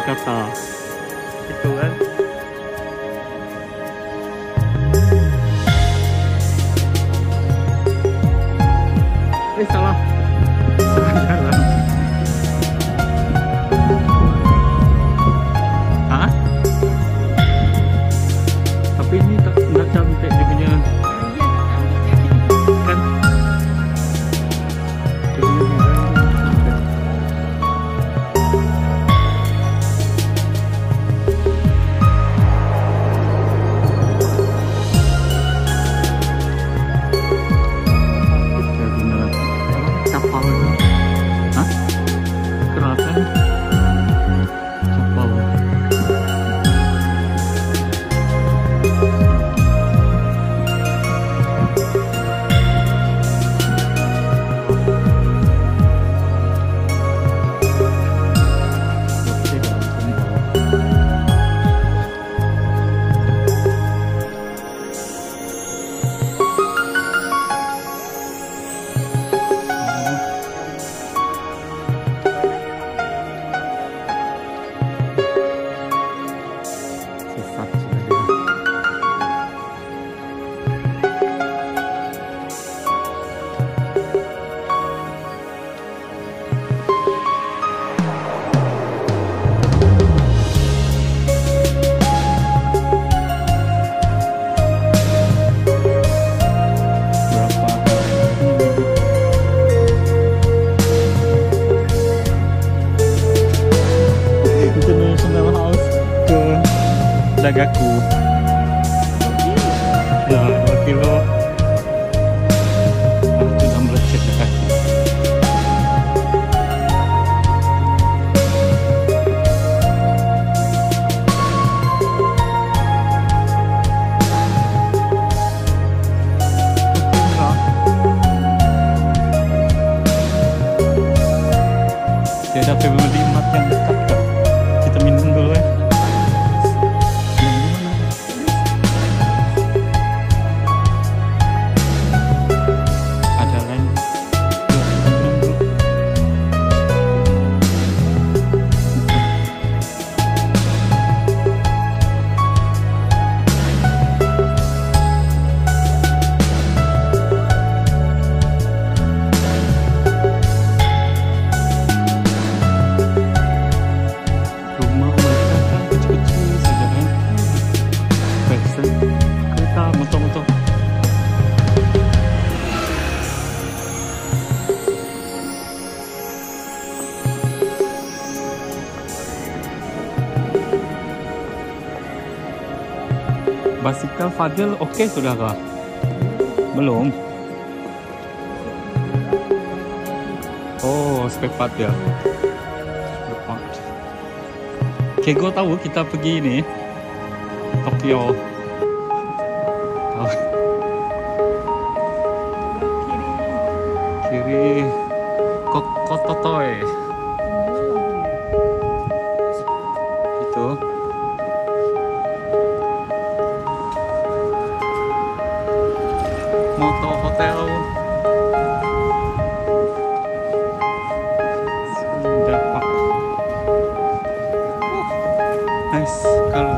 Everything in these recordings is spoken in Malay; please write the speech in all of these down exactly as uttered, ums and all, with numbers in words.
kata. Itu kan. Eh salah. Salah. Hah? Tapi ini tak enggak cantik dia punya. Kan? Dia punya desain. Kapal itu. Hah? Kerasan kapal. International House ke Dagaku. Ya, dua kilo. Itu enam belas cek kaki. Dia ada family mart yang dekat kan? Kita minum dulu ya. Ada lain. Kereta motor-motor. Basikal Fadil okey sudah kah? Belum. Oh, spare part dia. Spare part. Kego tahu kita pergi ni Tokyo. Kiri Kototoy. Itu. Moto Hotel. Sudah Pak. Nice kalau.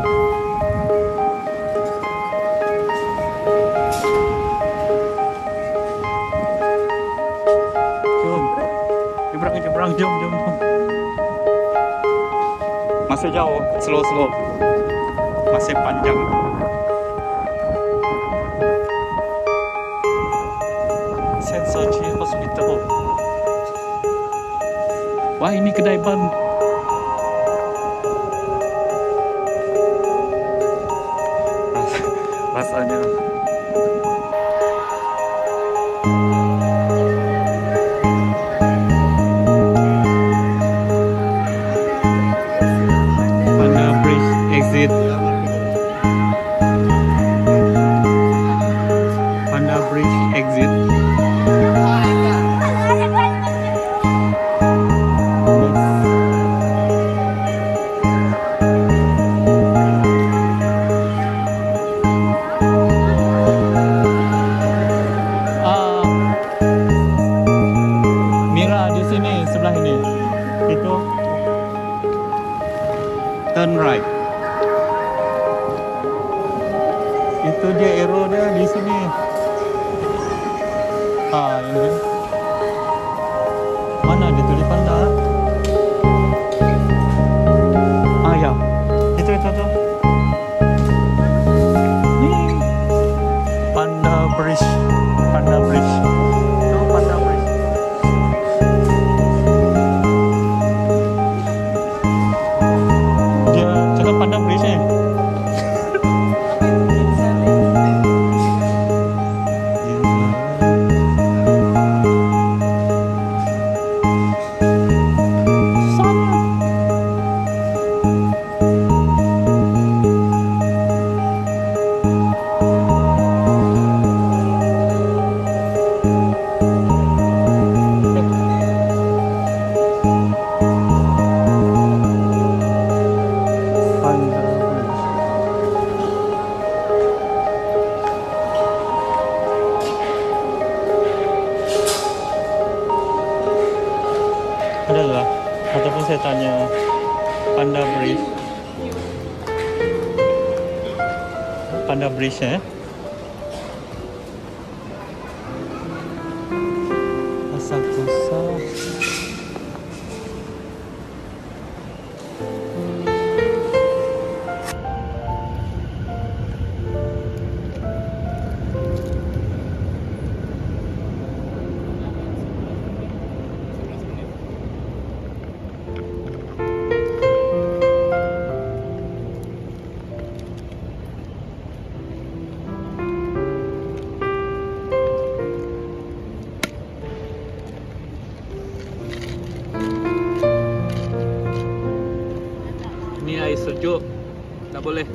Nyebrang, jom, jom, jom. Masih jauh, slow, slow. Masih panjang. Sensoji Hospital. Wah, ini kedai ban. Rasanya. Exit Panda Bridge exit. Itu dia arrow dia di sini. Ah, ini. Mana dia tulis panda? Ah ya. Itu itu tu. Ni. Panda Bridge. Panda Bridge. Tu Panda Bridge. Dia cakap Panda Bridge ni. Adalah, ataupun saya tanya Panda Bridge, Panda Bridge eh, Asakusa. Ini air sejuk, tak boleh.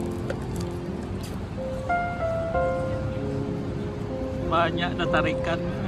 Banyak dah tarikan.